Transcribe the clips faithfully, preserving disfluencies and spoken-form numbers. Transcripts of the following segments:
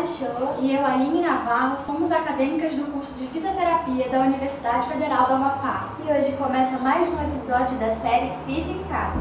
Show. E eu, Aline Navarro, somos acadêmicas do curso de Fisioterapia da Universidade Federal do Amapá. E hoje começa mais um episódio da série Fisio em Casa.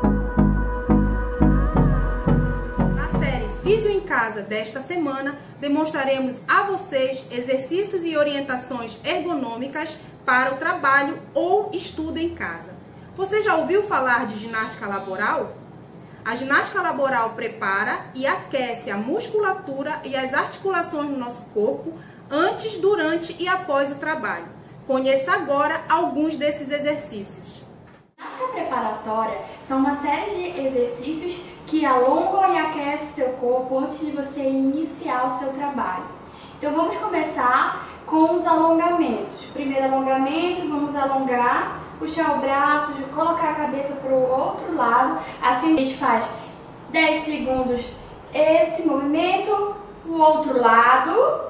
Na série Fisio em Casa desta semana, demonstraremos a vocês exercícios e orientações ergonômicas para o trabalho ou estudo em casa. Você já ouviu falar de ginástica laboral? A ginástica laboral prepara e aquece a musculatura e as articulações do nosso corpo antes, durante e após o trabalho. Conheça agora alguns desses exercícios. A ginástica preparatória são uma série de exercícios que alongam e aquecem seu corpo antes de você iniciar o seu trabalho. Então vamos começar com os alongamentos. Primeiro alongamento, vamos alongar, puxar o braço, colocar a cabeça para o outro lado. Assim a gente faz dez segundos esse movimento, o outro lado.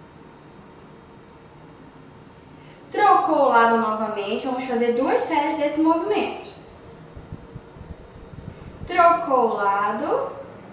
Trocou o lado novamente, vamos fazer duas séries desse movimento. Trocou o lado.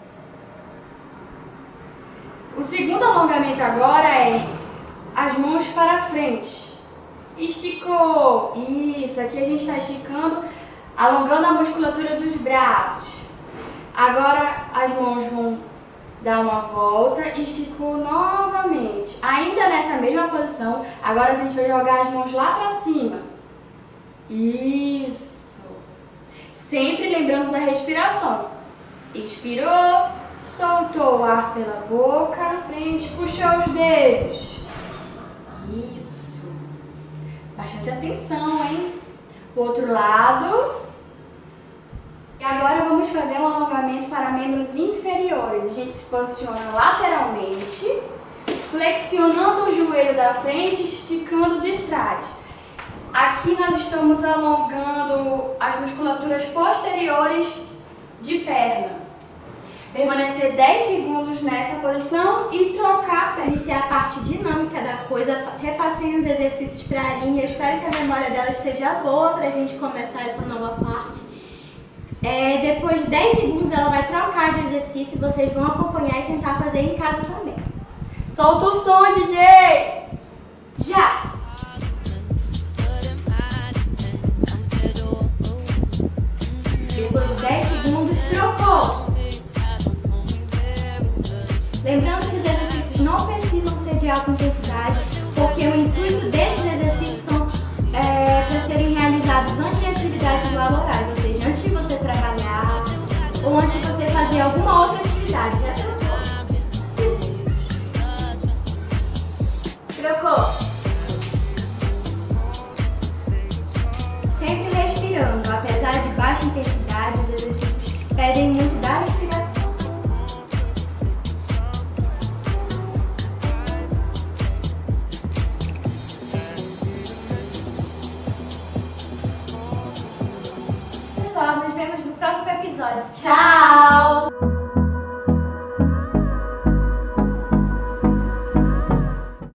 O segundo alongamento agora é as mãos para frente. Esticou. Isso, aqui a gente está esticando, alongando a musculatura dos braços. Agora as mãos vão dar uma volta e esticou novamente. Ainda nessa mesma posição, agora a gente vai jogar as mãos lá para cima. Isso. Sempre lembrando da respiração. Expirou, soltou o ar pela boca, frente, puxou os dedos. Isso. Bastante atenção, hein? O outro lado. E agora vamos fazer um alongamento para membros inferiores. A gente se posiciona lateralmente, flexionando o joelho da frente, esticando de trás. Aqui nós estamos alongando as musculaturas posteriores de perna. Permanecer dez segundos nessa posição e trocar para iniciar a parte dinâmica da coisa. Repassei os exercícios para a Aline. Eu espero que a memória dela esteja boa para a gente começar essa nova parte. É, depois de dez segundos ela vai trocar de exercício. Vocês vão acompanhar e tentar fazer em casa também. Solta o som, D J! Já! Depois de dez segundos, trocou! Lembrando que os exercícios não precisam ser de alta intensidade, porque o intuito desses exercícios são é, para serem realizados antes de atividades laborais, ou seja, antes de você trabalhar ou antes de você fazer alguma outra atividade. Já trocou? Trocou. Sempre respirando, apesar de baixa intensidade, os exercícios pedem muito da respiração. Pessoal, nos vemos no próximo episódio. Tchau!